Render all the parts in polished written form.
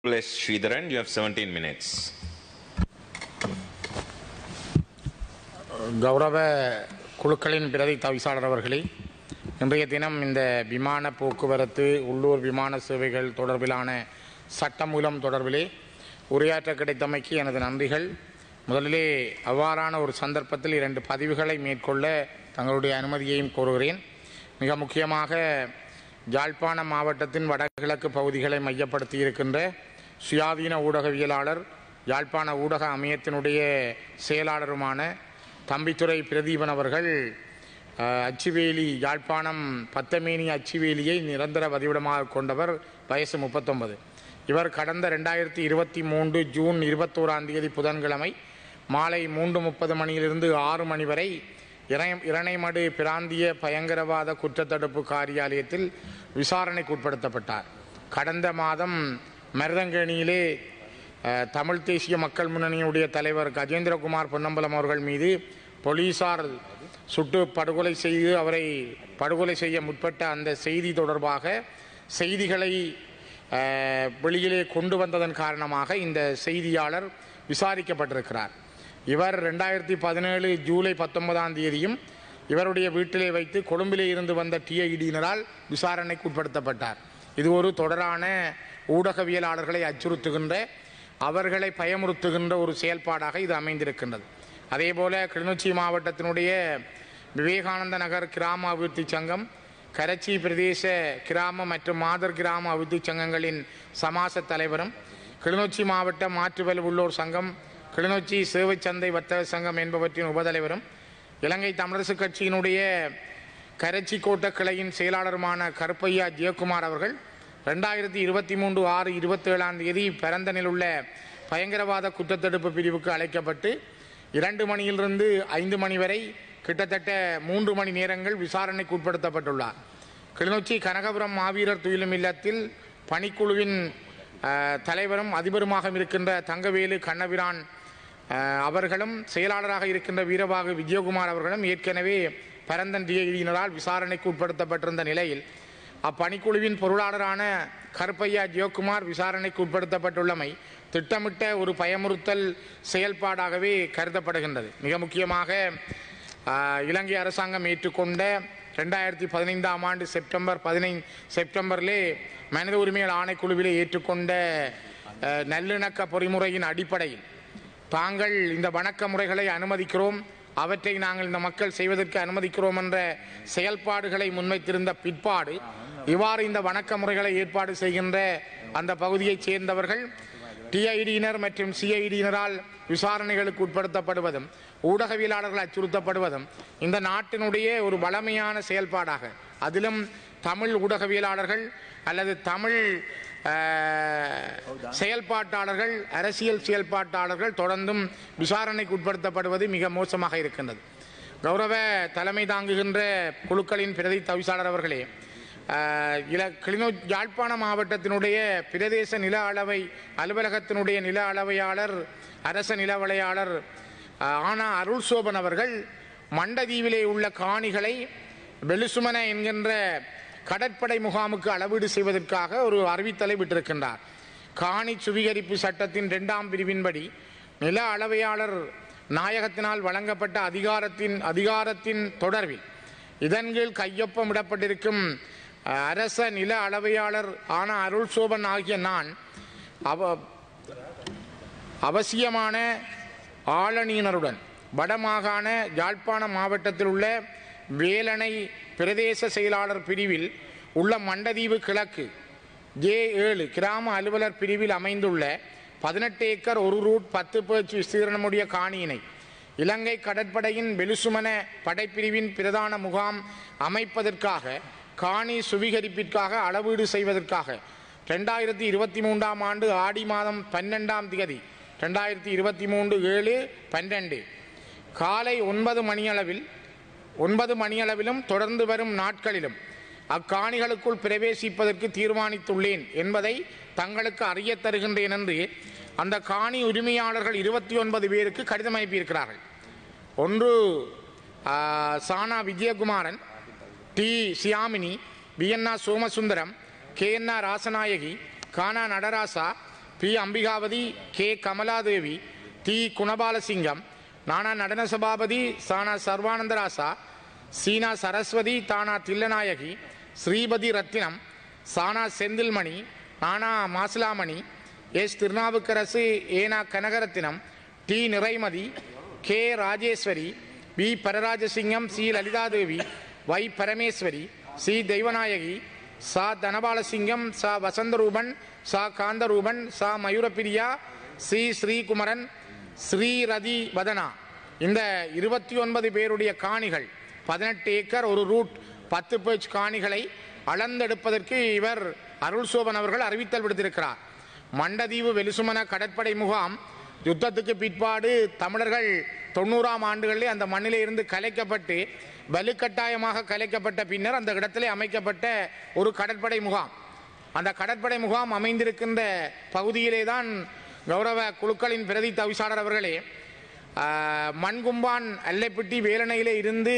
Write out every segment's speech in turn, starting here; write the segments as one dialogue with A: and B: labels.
A: Sridharan, you have 17 minutes.
B: கௌரவ குழுக்களின் பிரதி தவிசாளர் அவர்களே, இன்றைய தினம் இந்த விமான போக்குவரத்து உள்ளூர் விமான சேவைகள் தொடர்பிலான சட்டமூலம் தொடர்பிலே உரையாற்ற கிடைத்தமைக்கு எனது நன்றிகள். முதலிலே அவ்வாறான ஒரு சந்தர்ப்பத்தில் 2 பதிவுகளை மேற்கொள்ள தங்களுடைய அனுமதியையும் கோருகிறேன். மிக முக்கியமாக யாழ்ப்பாண மாவட்டத்தின் வடகிழக்கு பகுதிகளை மையப்படுத்தி இருக்கின்ற சுயாதீன ஊடகவியலாளர், யாழ்ப்பாண ஊடக அமையத்தினுடைய செயலாளருமான தம்பித்துறை பிரதீபன் அவர்கள் அச்சுவேலி யாழ்ப்பாணம் பத்தமேனி அச்சுவேலியை நிரந்தர வதிவிடமாக கொண்டவர். வயசு 39. இவர் கடந்த 2023 ஜூன் 21 புதன்கிழமை மாலை 3:30 மணியிலிருந்து 6 மணி வரை இரணைமடு பிராந்திய பயங்கரவாத குற்றத்தடுப்பு காரியாலயத்தில் விசாரணைக்கு உட்படுத்தப்பட்டார். கடந்த மாதம் மருதங்கேணியிலே தமிழ் தேசிய மக்கள் முன்னணியுடைய தலைவர் கஜேந்திரகுமார் பொன்னம்பலம் அவர்கள் மீது போலீசார் சுட்டு படுகொலை செய்து அவரை படுகொலை செய்ய முற்பட்ட அந்த செய்தி தொடர்பாக செய்திகளை வெளியிலே கொண்டு வந்ததன் காரணமாக இந்த செய்தியாளர் விசாரிக்கப்பட்டிருக்கிறார். இவர் 2017 ஜூலை 19 இவருடைய வீட்டிலே வைத்து கொழும்பிலே இருந்து வந்த டிஐடியினரால் விசாரணைக்கு உட்படுத்தப்பட்டார். இது ஒரு தொடரான ஊடகவியலாளர்களை அச்சுறுத்துகின்ற, அவர்களை பயமுறுத்துகின்ற ஒரு செயல்பாடாக இது அமைந்திருக்கின்றது. அதேபோல கிளிநொச்சி மாவட்டத்தினுடைய விவேகானந்த நகர் கிராம அபிவிருத்தி சங்கம், கரச்சி பிரதேச கிராம மற்றும் மாதர் கிராம அபிவிருத்தி சங்கங்களின் சமாச தலைவரும், கிளிநொச்சி மாவட்ட மாற்றுவல் உள்ளோர் சங்கம், கிளிநொச்சி சேவை சந்தை வர்த்தக சங்கம் என்பவற்றின் உபதலைவரும், இலங்கை தமிழரசு கட்சியினுடைய கரச்சி கோட்ட கிளையின் செயலாளருமான கருப்பையா ஜெயக்குமார் அவர்கள் 2023 6 27 பரந்தனில் உள்ள பயங்கரவாத குற்றத்தடுப்பு பிரிவுக்கு அழைக்கப்பட்டு 2 மணியிலிருந்து 5 மணி வரை கிட்டத்தட்ட 3 மணி நேரங்கள் விசாரணைக்கு உட்படுத்தப்பட்டுள்ளார். கிளிநொச்சி கனகபுரம் மாவீரர் துயிலும் இல்லத்தில் பணிக்குழுவின் தலைவரும் அதிபருமாக இருக்கின்ற தங்கவேலு கண்ணபிரான் அவர்களும் செயலாளராக இருக்கின்ற வீரபாகு விஜயகுமார் அவர்களும் ஏற்கனவே பரந்தன் டிஐடியினரால் விசாரணைக்கு உட்படுத்தப்பட்டிருந்த நிலையில் அப்பணிக்குழுவின் பொருளாளரான கருப்பையா ஜெயக்குமார் விசாரணைக்கு உட்படுத்தப்பட்டுள்ளமை திட்டமிட்ட ஒரு பயமுறுத்தல் செயல்பாடாகவே கருதப்படுகின்றது. மிக முக்கியமாக இலங்கை அரசாங்கம் ஏற்றுக்கொண்ட 2015 செப்டம்பரிலே மனித உரிமைகள் ஆணைக்குழுவிலே ஏற்றுக்கொண்ட நல்லிணக்க பொறிமுறையின் அடிப்படையில் தாங்கள் இந்த வணக்க முறைகளை அனுமதிக்கிறோம், அவற்றை நாங்கள் இந்த மக்கள் செய்வதற்கு அனுமதிக்கிறோம் என்ற செயல்பாடுகளை முன்வைத்திருந்த பிற்பாடு இவ்வாறு இந்த வணக்க முறைகளை ஏற்பாடு செய்கின்ற அந்த பகுதியைச் சேர்ந்தவர்கள் டிஐடியினர் மற்றும் சிஐடியினரால் விசாரணைகளுக்கு உட்படுத்தப்படுவதும் ஊடகவியலாளர்கள் அச்சுறுத்தப்படுவதும் இந்த நாட்டினுடைய ஒரு வளமையான செயல்பாடாக, அதிலும் தமிழ் ஊடகவியலாளர்கள் அல்லது தமிழ் செயல்பாட்டாளர்கள், அரசியல் செயல்பாட்டாளர்கள் தொடர்ந்தும் விசாரணைக்கு உட்படுத்தப்படுவது மிக மோசமாக இருக்கின்றது. கௌரவ தலைமை தாங்குகின்ற குழுக்களின் பிரதி தவிசாளர் அவர்களே, யாழ்ப்பாண மாவட்டத்தினுடைய பிரதேச நில அளவை அலுவலகத்தினுடைய நில அளவையாளர், அரச நிலவளையாளர் ஆனா அருள் சோபன் அவர்கள் மண்டதீவிலே உள்ள காணிகளை வெலுசுமன என்கின்ற கடற்படை முகாமுக்கு அளவீடு செய்வதற்காக ஒரு அறிவித்தலை விட்டிருக்கின்றார். காணி சுவீகரிப்பு சட்டத்தின் 2ஆம் பிரிவின்படி நில அளவையாளர் நாயகத்தினால் வழங்கப்பட்ட அதிகாரத்தின் தொடர்பில் இதன் கீழ் கையொப்பமிடப்பட்டிருக்கும் அரச நில அளவையாளர் ஆன அருள் சோபன் ஆகிய நான் அவசியமான ஆளணியினருடன் வடமாகாண யாழ்ப்பாண மாவட்டத்தில் உள்ள வேலணை பிரதேச செயலாளர் பிரிவில் உள்ள மண்டதீவு கிழக்கு J7 கிராம அலுவலர் பிரிவில் அமைந்துள்ள 18 ஏக்கர் 1 ரூட் 10 பேச்சு விஸ்தீரணமுடைய காணியினை இலங்கை கடற்படையின் வெலுசுமன படைப்பிரிவின் பிரதான முகாம் அமைப்பதற்காக காணி சுவீகரிப்பிற்காக அளவீடு செய்வதற்காக 2023 ஆடி மாதம் 12 2023 7/12 காலை 9 மணியளவிலும் தொடர்ந்து வரும் நாட்களிலும் அக்காணிகளுக்குள் பிரவேசிப்பதற்கு தீர்மானித்துள்ளேன் என்பதை தங்களுக்கு அறிய தருகின்றேன் என்று அந்த காணி உரிமையாளர்கள் 29 பேருக்கு கடிதம் அனுப்பியிருக்கிறார்கள். ஒன்று சானா விஜயகுமாரன், டி சியாமினி, பிஎன்ஆ சோமசுந்தரம், கேஎன்ஆர் ராசநாயகி, கானா நடராசா, பி அம்பிகாவதி, கே கமலாதேவி, தி குணபாலசிங்கம், நானா நடன சபாபதி, சானா சர்வானந்தராசா, சீனா சரஸ்வதி, தானா தில்லநாயகி, ஸ்ரீபதி ரத்தினம், சானா செந்தில்மணி, நானா மாசிலாமணி, எஸ் திருநாவுக்கரசு, ஏனா Kanagarathinam, T Niraimathi, K Rajeswari, P Pararajasingam, C Lalithadevi, வை பரமேஸ்வரி, சி தெய்வநாயகி, சா தனபாலசிங்கம், சா வசந்தரூபன், சா காந்தரூபன், சா மயூரப்பிரியா, சி ஸ்ரீகுமரன், ஸ்ரீரதி வதனா. இந்த 29 பேருடைய காணிகள் 18 ஏக்கர் ஒரு ரூட் 10 பேஜ் காணிகளை அளந்தெடுப்பதற்கு இவர் அருள் சோபன் அவர்கள் அறிவித்தல் விடுத்திருக்கிறார். மண்டதீவு வெலுசுமன கடற்படை முகாம் யுத்தத்துக்கு பிற்பாடு தமிழர்கள் 90ஆம் ஆண்டுகளிலே அந்த மண்ணிலே இருந்து கலைக்கப்பட்டு வலுக்கட்டாயமாக கலைக்கப்பட்ட பின்னர் அந்த இடத்திலே அமைக்கப்பட்ட ஒரு கடற்படை முகாம். அந்த கடற்படை முகாம் அமைந்திருக்கின்ற பகுதியிலே தான் கௌரவ குழுக்களின் பிரதி தவிசாளர் அவர்களே மண்கும்பான் அல்லைப்பட்டி வேலணையிலே இருந்து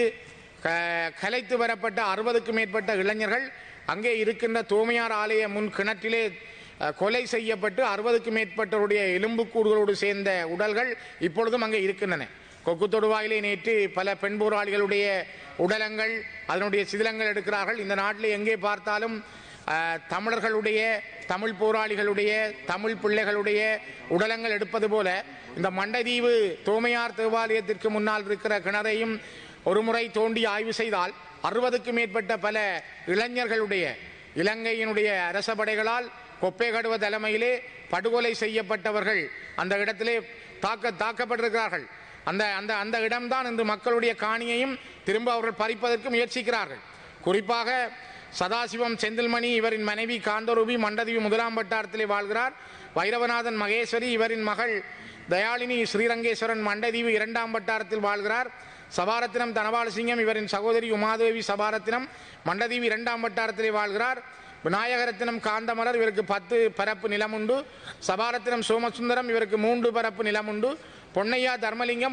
B: கலைத்து வரப்பட்ட 60க்கும் மேற்பட்ட இளைஞர்கள் அங்கே இருக்கின்ற தூமையார் ஆலய முன் கிணற்றிலே கொலை செய்யப்பட்டு 60க்கும் மேற்பட்டவருடைய எலும்புக்கூடுகளோடு சேர்ந்த உடல்கள் இப்பொழுதும் அங்கே இருக்கின்றன. கொக்கு தொடுவாயிலே நேற்று பல பெண் போராளிகளுடைய உடலங்கள் அதனுடைய சிதிலங்கள் எடுக்கிறார்கள். இந்த நாட்டில் எங்கே பார்த்தாலும் தமிழர்களுடைய தமிழ் போராளிகளுடைய தமிழ் பிள்ளைகளுடைய உடலங்கள் எடுப்பது போல இந்த மண்டதீவு தோமையார் தேவாலயத்திற்கு முன்னால் இருக்கிற கிணறையும் ஒரு முறை தோண்டி ஆய்வு செய்தால் 60க்கும் மேற்பட்ட பல இளைஞர்களுடைய இலங்கையினுடைய அரச படைகளால் கொப்பேகடுவ தலைமையிலே படுகொலை செய்யப்பட்டவர்கள் அந்த இடத்திலே தாக்கப்பட்டிருக்கிறார்கள். அந்த அந்த அந்த இடம்தான் இந்த மக்களுடைய காணியையும் திரும்ப அவர்கள் பறிப்பதற்கு முயற்சிக்கிறார்கள். குறிப்பாக சதாசிவம் செந்தில்மணி இவரின் மனைவி காந்தரூபி மண்டதீவு 1ஆம் வட்டாரத்திலே வாழ்கிறார். வைரவநாதன் மகேஸ்வரி இவரின் மகள் தயாளினி ஸ்ரீரங்கேஸ்வரன் மண்டதீவு 2ஆம் வட்டாரத்தில் வாழ்கிறார். சபாரத்தினம் தனபாலசிங்கம் இவரின் சகோதரி உமாதேவி சபாரத்தினம் மண்டதீவு 2ஆம் வட்டாரத்திலே வாழ்கிறார். விநாயகரத்தினம் காந்தமலர் இவருக்கு 10 பரப்பு நிலம் உண்டு. சபாரத்தினம் சோமசுந்தரம் இவருக்கு 3 பரப்பு நிலம் உண்டு. பொன்னையா தர்மலிங்கம்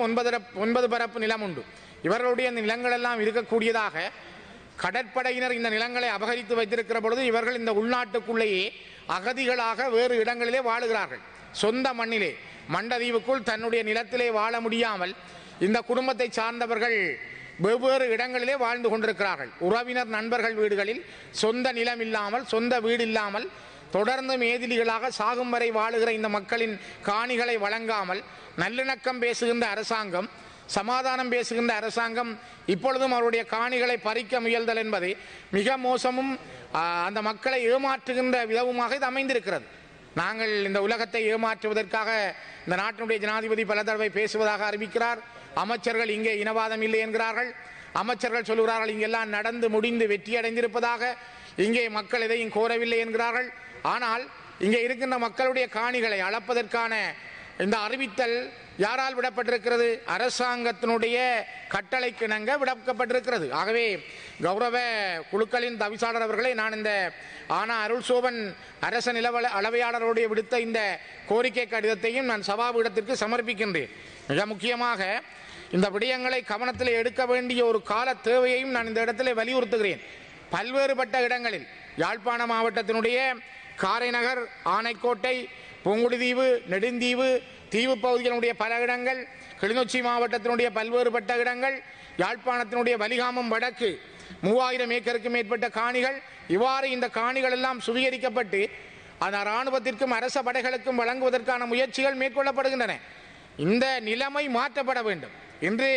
B: 9 பரப்பு நிலம் உண்டு. இவர்களுடைய நிலங்கள் எல்லாம் இருக்கக்கூடியதாக கடற்படையினர் இந்த நிலங்களை அபகரித்து வைத்திருக்கிற பொழுது இவர்கள் இந்த உள்நாட்டுக்குள்ளேயே அகதிகளாக வேறு இடங்களிலே வாழுகிறார்கள். சொந்த மண்ணிலே மண்டதீவுக்குள் தன்னுடைய நிலத்திலே வாழ முடியாமல் இந்த குடும்பத்தை சார்ந்தவர்கள் வெவ்வேறு இடங்களிலே வாழ்ந்து கொண்டிருக்கிறார்கள். உறவினர் நண்பர்கள் வீடுகளில் சொந்த நிலம் இல்லாமல் சொந்த வீடு இல்லாமல் தொடர்ந்து மேதிலிகளாக சாகும் வரை வாழுகிற இந்த மக்களின் காணிகளை வழங்காமல் நல்லிணக்கம் பேசுகின்ற அரசாங்கம் சமாதானம் பேசுகின்ற அரசாங்கம் இப்பொழுதும் அவருடைய காணிகளை பறிக்க முயல்தல் என்பது மிக மோசமும் அந்த மக்களை ஏமாற்றுகின்ற விதவுமாக இது அமைந்திருக்கிறது. நாங்கள் இந்த உலகத்தை ஏமாற்றுவதற்காக இந்த நாட்டினுடைய ஜனாதிபதி பல தடவை பேசுவதாக அறிவிக்கிறார். அமைச்சர்கள் இங்கே இனவாதம் இல்லை என்கிறார்கள். அமைச்சர்கள் சொல்கிறார்கள் இங்கெல்லாம் நடந்து முடிந்து வெற்றியடைந்திருப்பதாக, இங்கே மக்கள் எதையும் கோரவில்லை என்கிறார்கள். ஆனால் இங்கே இருக்கின்ற மக்களுடைய காணிகளை அளப்பதற்கான இந்த அறிவித்தல் யாரால் விடப்பட்டிருக்கிறது? அரசாங்கத்தினுடைய கட்டளைக்கு இணங்க விடப்பட்டிருக்கிறது. ஆகவே கௌரவ குழுக்களின் தவிசாளர் அவர்களை நான் இந்த அருள் சோபன் அரச நில அளவையாளருடைய விடுத்த இந்த கோரிக்கை கடிதத்தையும் நான் சபாபீடத்திற்கு சமர்ப்பிக்கின்றேன். மிக முக்கியமாக இந்த விடயங்களை கவனத்தில் எடுக்க வேண்டிய ஒரு கால தேவையையும் நான் இந்த இடத்திலே வலியுறுத்துகிறேன். பல்வேறுபட்ட இடங்களில் யாழ்ப்பாண மாவட்டத்தினுடைய காரைநகர், ஆனைக்கோட்டை, பூங்குடிதீவு, நெடுந்தீவு, தீவு பகுதிகளுடைய பல இடங்கள், கிளிநொச்சி மாவட்டத்தினுடைய பல்வேறுபட்ட இடங்கள், யாழ்ப்பாணத்தினுடைய வலிகாமம் வடக்கு 3000 ஏக்கருக்கு மேற்பட்ட காணிகள், இவ்வாறு இந்த காணிகள் எல்லாம் சுவீகரிக்கப்பட்டு அந்த இராணுவத்திற்கும் அரச படைகளுக்கும் வழங்குவதற்கான முயற்சிகள் மேற்கொள்ளப்படுகின்றன. இந்த நிலைமை மாற்றப்பட வேண்டும். இன்று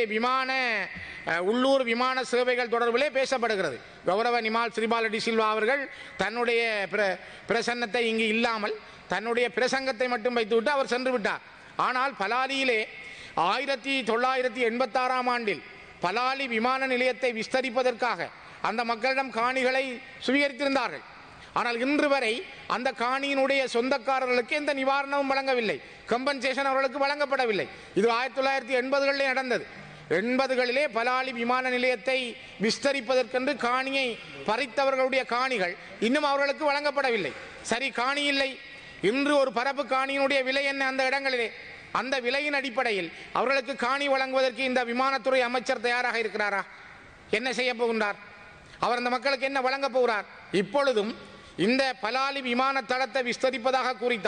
B: உள்ளூர் விமான சேவைகள் தொடர்பிலே பேசப்படுகிறது. கௌரவ நிமால் ஸ்ரீபாலடி சில்வா அவர்கள் தன்னுடைய பிரசன்னத்தை இங்கு இல்லாமல் தன்னுடைய பிரசங்கத்தை மட்டும் வைத்துவிட்டு அவர் சென்று விட்டார். ஆனால் பலாலியிலே 1986ஆம் ஆண்டில் பலாலி விமான நிலையத்தை விஸ்தரிப்பதற்காக அந்த மக்களிடம் காணிகளை சுவீகரித்திருந்தார்கள். ஆனால் இன்று வரை அந்த காணியினுடைய சொந்தக்காரர்களுக்கு எந்த நிவாரணமும் வழங்கவில்லை, கம்பன்சேஷன் அவர்களுக்கு வழங்கப்படவில்லை. இது 1980களிலே நடந்தது. 80களிலே பலாலி விமான நிலையத்தை விஸ்தரிப்பதற்கென்று காணியை பறித்தவர்களுடைய காணிகள் இன்னும் அவர்களுக்கு வழங்கப்படவில்லை. சரி, காணி இல்லை. இன்று ஒரு பரப்பு காணியினுடைய விலை என்ன அந்த இடங்களிலே? அந்த விலையின் அடிப்படையில் அவர்களுக்கு காணி வழங்குவதற்கு இந்த விமானத்துறை அமைச்சர் தயாராக இருக்கிறாரா? என்ன செய்ய போகின்றார் அவர்? அந்த மக்களுக்கு என்ன வழங்க போகிறார்? இப்பொழுதும் இந்த பலாலி விமான தளத்தை விஸ்தரிப்பதாக கூறித்தான்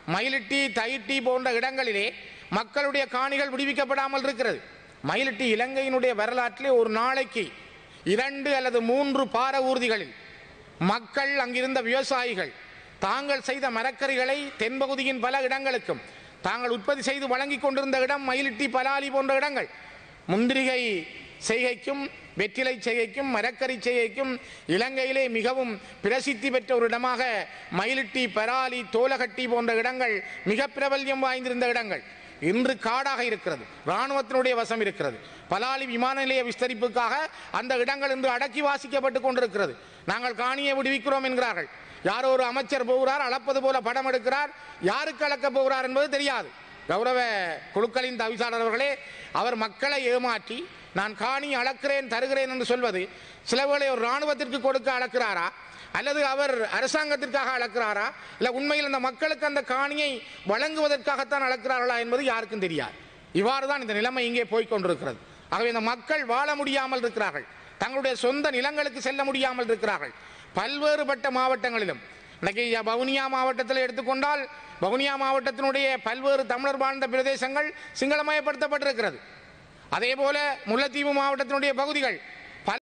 B: மயிலிட்டி தையிட்டி போன்ற இடங்களிலே மக்களுடைய காணிகள் விடுவிக்கப்படாமல் இருக்கிறது. மயிலிட்டி இலங்கையினுடைய வரலாற்றிலே ஒரு நாளைக்கு 2 அல்லது 3 பார ஊர்திகளில் மக்கள், அங்கிருந்த விவசாயிகள் தாங்கள் செய்த மரக்கறிகளை தென்பகுதியின் பல இடங்களுக்கும் தாங்கள் உற்பத்தி செய்து வழங்கி கொண்டிருந்த இடம் மயிலிட்டி, பலாலி போன்ற இடங்கள். முந்திரிகை செய்கைக்கும் வெற்றிலை செய்கைக்கும் மரக்கறி செய்கைக்கும் இலங்கையிலே மிகவும் பிரசித்தி பெற்ற ஒரு இடமாக மயிலிட்டி, பராலி, தோலகட்டி போன்ற இடங்கள் மிக பிரபல்யம் வாய்ந்திருந்த இடங்கள் இன்று காடாக இருக்கிறது, இராணுவத்தினுடைய வசம் இருக்கிறது. பலாலி விமான நிலைய விஸ்தரிப்புக்காக அந்த இடங்கள் இன்று அடக்கி வாசிக்கப்பட்டு கொண்டிருக்கிறது. நாங்கள் காணியை விடுவிக்கிறோம் என்கிறார்கள். யாரோ ஒரு அமைச்சர் போகிறார், அளப்பது போல படம் எடுக்கிறார். யாருக்கு அளக்கப் போகிறார் என்பது தெரியாது. கௌரவ குழுக்களின் தவிசாளர் அவர்களே, அவர் மக்களை ஏமாற்றி நான் காணி அளக்கிறேன் தருகிறேன் என்று சொல்வது சிலவுகளை ஒரு இராணுவத்திற்கு கொடுக்க அளக்கிறாரா அல்லது அவர் அரசாங்கத்திற்காக அளக்கிறாரா இல்லை உண்மையில் அந்த மக்களுக்கு அந்த காணியை வழங்குவதற்காகத்தான் அளக்கிறார்களா என்பது யாருக்கும் தெரியாது. இவ்வாறு தான் இந்த நிலைமை இங்கே போய்கொண்டிருக்கிறது. ஆகவே இந்த மக்கள் வாழ முடியாமல் இருக்கிறார்கள், தங்களுடைய சொந்த நிலங்களுக்கு செல்ல முடியாமல் இருக்கிறார்கள். பல்வேறுபட்ட மாவட்டங்களிலும் இன்னைக்கு வவுனியா மாவட்டத்தில் எடுத்துக்கொண்டால் வவுனியா மாவட்டத்தினுடைய பல்வேறு தமிழர் வாழ்ந்த பிரதேசங்கள் சிங்களமயப்படுத்தப்பட்டிருக்கிறது. அதே போல முல்லைத்தீவு மாவட்டத்தினுடைய பகுதிகள்